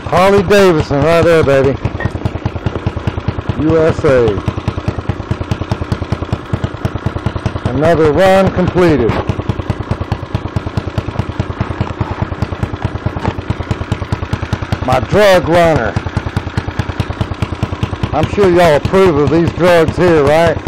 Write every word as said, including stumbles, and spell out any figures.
Harley Davidson right there, baby. U S A. Another run completed. My drug runner. I'm sure y'all approve of these drugs here, right?